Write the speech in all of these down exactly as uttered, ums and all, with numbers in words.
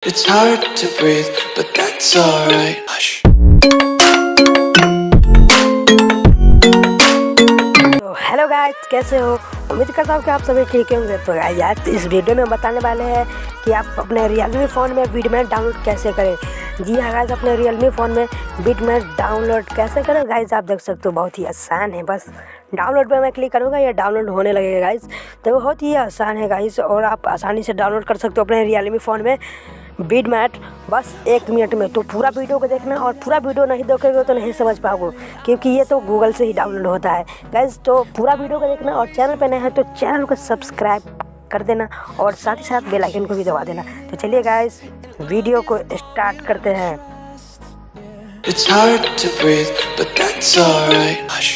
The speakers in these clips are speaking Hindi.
It's hard to breathe, but that's alright. Hush. तो हेलो गाइस, कैसे हो? उम्मीद करता हूँ कि आप सभी ठीक होंगे। तो गाइस आज इस वीडियो में बताने वाले हैं कि आप अपने रियलमी फ़ोन में बिटमैप डाउनलोड कैसे करें। जी हाँ गाइस, अपने रियलमी फ़ोन में बिटमैप डाउनलोड कैसे करें गाइस, आप देख सकते हो बहुत ही आसान है। बस डाउनलोड पे मैं क्लिक करूँगा, ये डाउनलोड होने लगेगा गाइस। तो बहुत ही आसान है गाइस, और आप आसानी से डाउनलोड कर सकते हो अपने रियलमी फ़ोन में बिटमैप बस एक मिनट में। तो पूरा वीडियो को देखना, और पूरा वीडियो नहीं देखोगे तो नहीं समझ पाओगे, क्योंकि ये तो गूगल से ही डाउनलोड होता है गाइस। तो पूरा वीडियो को देखना, और चैनल पे नए हैं तो चैनल को सब्सक्राइब कर देना, और साथ ही साथ बेल आइकन को भी दबा देना। तो चलिए गाइस, वीडियो को स्टार्ट करते हैं। It's hard to breathe, but that's alright. Hush.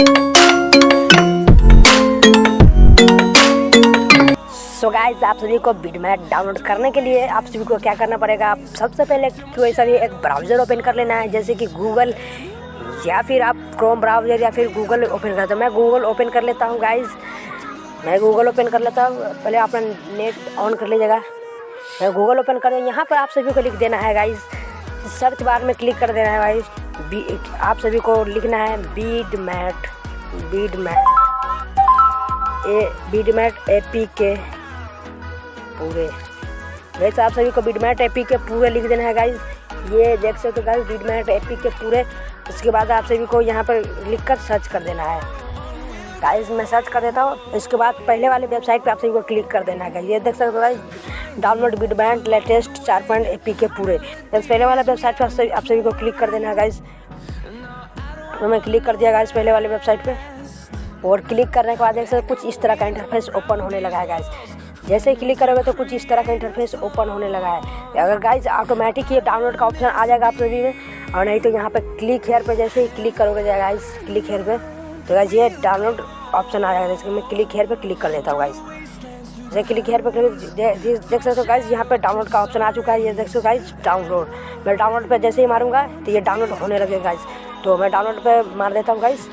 So guys, आप सभी को बिटमैप डाउनलोड करने के लिए आप सभी को क्या करना पड़ेगा, आप सबसे पहले कोई सा भी एक ब्राउज़र ओपन कर लेना है, जैसे कि गूगल, या फिर आप क्रोम ब्राउज़र या फिर गूगल ओपन करते हो। मैं गूगल ओपन कर लेता हूँ गाइस, मैं गूगल ओपन कर लेता हूँ। पहले अपना नेट ऑन कर लीजिएगा। मैं गूगल ओपन कर, यहाँ पर आप सभी को लिख देना है गाइस, सर्च बार में क्लिक कर देना है गाइस। आप सभी को लिखना है Bitmap, Bitmap a Bitmap APK पूरे। वैसे आप सभी को बिटमैप एपीके पूरे लिख देना है गाइस। ये देख सकते हो गाइस, बिटमैप एपीके पूरे। उसके बाद आप सभी को यहाँ पर लिखकर सर्च कर देना है गाइस। मैं सर्च कर देता हूँ। इसके बाद पहले वाले वेबसाइट पे आप सभी को क्लिक कर देना है गाइस। ये देख सकते हो गाइस, डाउनलोड बिटमैप लेटेस्ट चार पॉइंट एपीके पूरे। पहले वाला वेबसाइट पे आप सभी को क्लिक कर देना है गाइस। तो मैं क्लिक कर दिया गाइस पहले वाले वेबसाइट पे, और क्लिक करने के बाद देख सकते कुछ इस तरह का इंटरफेस ओपन होने लगा है गाइस। जैसे ही क्लिक करोगे तो कुछ इस तरह का इंटरफेस ओपन होने लगा है। अगर गाइस ऑटोमेटिक ये डाउनलोड का ऑप्शन आ जाएगा आप सभी में, और नहीं तो यहाँ पे क्लिक हेयर पे जैसे ही क्लिक करोगे जाएगा गाइस, क्लिक हेयर पे तो गाइस ये डाउनलोड ऑप्शन आ जाएगा। जैसे मैं क्लिक हेयर पे क्लिक कर लेता हूँ गाइस। जैसे क्लिक हेयर पे क्लिक देख सकते हो गाइस, यहाँ पे डाउनलोड का ऑप्शन आ चुका है। ये देख सकते हो गाइस, डाउनलोड। मैं डाउनलोड पे जैसे ही मारूंगा तो ये डाउनलोड होने लगेगा गाइस। तो मैं डाउनलोड पे मार देता हूँ गाइस।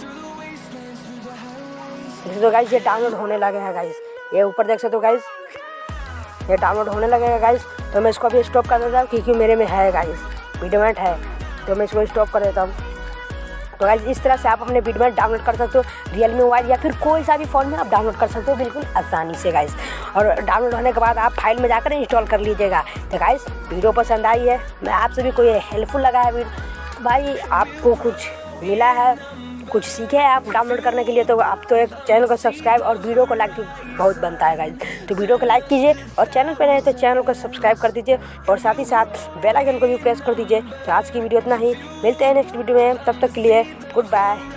देख सकते हो गाइस, ये डाउनलोड होने लगे है गाइस। ये ऊपर देख सकते हो गाइस, ये डाउनलोड होने लगेगा गाइस। तो मैं इसको अभी स्टॉप कर देता हूँ, क्योंकि मेरे में है गाइस, बिटमैप है, तो मैं इसको स्टॉप कर देता हूँ। तो गाइस इस तरह से आप अपने बिटमैप डाउनलोड कर सकते हो रियलमी मोबाइल या फिर कोई सा भी फ़ोन में आप डाउनलोड कर सकते हो बिल्कुल आसानी से गाइस। और डाउनलोड होने के बाद आप फाइल में जाकर इंस्टॉल कर लीजिएगा। तो गाइस वीडियो पसंद आई है, मैं आप सभी को ये हेल्पफुल लगा है वीडियो, भाई आपको कुछ मिला है, कुछ सीखे हैं आप डाउनलोड करने के लिए, तो आप तो एक चैनल को सब्सक्राइब और वीडियो को लाइक बहुत बनता है गाइस। तो वीडियो को लाइक कीजिए, और चैनल पे नहीं तो चैनल को सब्सक्राइब कर दीजिए, और साथ ही साथ बेल आइकन को भी प्रेस कर दीजिए। तो आज की वीडियो इतना ही, मिलते हैं नेक्स्ट वीडियो में, तब तक के लिए गुड बाय।